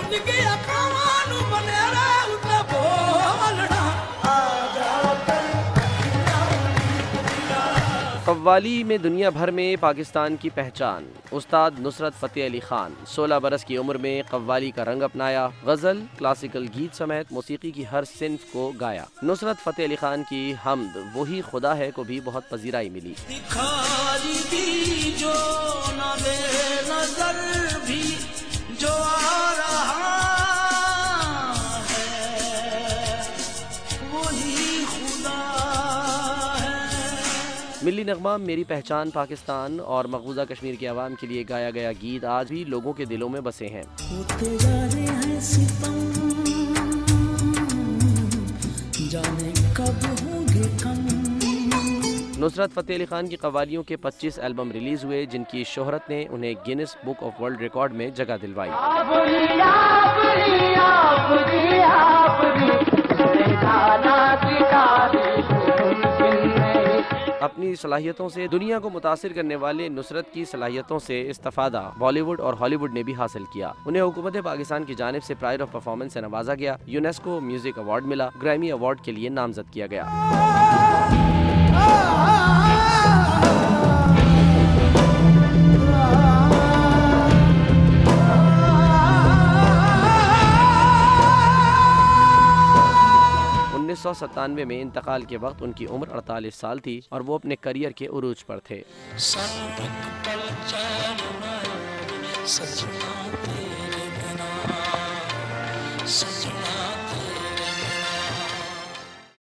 कव्वाली में दुनिया भर में पाकिस्तान की पहचान। उस्ताद नुसरत फ़तेह अली खान 16 बरस की उम्र में कव्वाली का रंग अपनाया। गज़ल, क्लासिकल गीत समेत मौसीकी की हर सिन्फ को गाया। नुसरत फ़तेह अली खान की हम्द वही खुदा है को भी बहुत पजीराई मिली। मिली नगमा मेरी पहचान पाकिस्तान और मकबूजा कश्मीर के अवाम के लिए गाया गया गीत आज भी लोगों के दिलों में बसे हैं। नुसरत फ़तेह अली खान की कव्वालियों के 25 एल्बम रिलीज हुए, जिनकी शोहरत ने उन्हें Guinness book of world record में जगह दिलवाई। अपनी सलाहियतों से दुनिया को मुतासिर करने वाले नुसरत की सलाहियतों से इस्तिफादा बॉलीवुड और हॉलीवुड ने भी हासिल किया। उन्हें हुकूमत पाकिस्तान की जानिब से प्राइड ऑफ परफॉर्मेंस से नवाजा गया। यूनेस्को म्यूजिक अवार्ड मिला। ग्रैमी अवार्ड के लिए नामजद किया गया। उन्नीस 1997 में इंतकाल के वक्त उनकी उम्र 48 साल थी और वो अपने करियर के उरूज पर थे। सजना तेरे बिना, सजना